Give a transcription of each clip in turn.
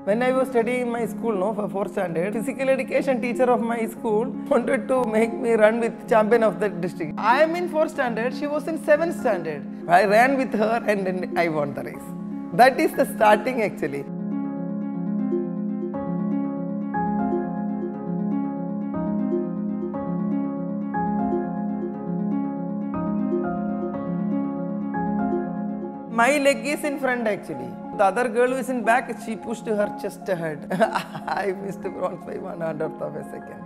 When I was studying in my school, for 4th standard, physical education teacher of my school wanted to make me run with champion of the district. I am in 4th standard, she was in 7th standard. I ran with her and then I won the race. That is the starting actually. My leg is in front actually. The other girl who is in back, she pushed her chest ahead. I missed bronze by 1/100th of a second.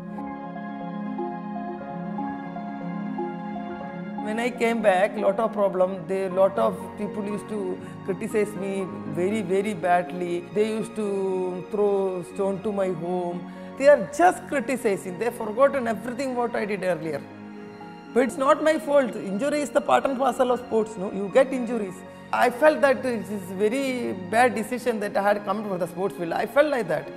When I came back, lot of problems. Lot of people used to criticize me very, very badly. They used to throw stone to my home. They are just criticizing. They have forgotten everything what I did earlier. But it's not my fault. Injury is the part and parcel of sports. No, you get injuries. I felt that it is a very bad decision that I had come for the sports field. I felt like that.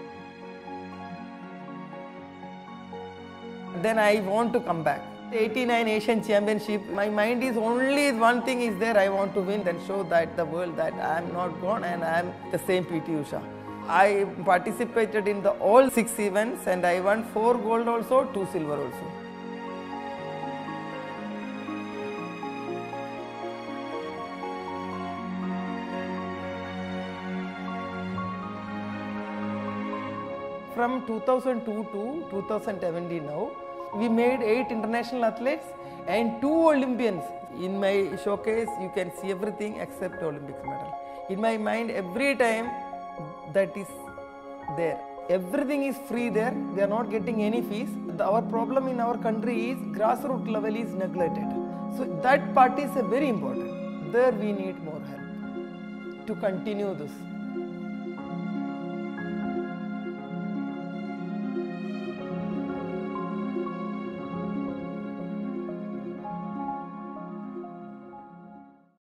Then I want to come back. 89 Asian Championship. My mind is only one thing is there. I want to win and show that the world that I am not gone and I am the same PT Usha. I participated in all 6 events and I won 4 gold also, 2 silver also. From 2002 to 2017 now, we made 8 international athletes and 2 Olympians. In my showcase, you can see everything except Olympics medal. In my mind, every time that is there. Everything is free there. We are not getting any fees. Our problem in our country is grassroots level is neglected. So that part is very important. There we need more help to continue this.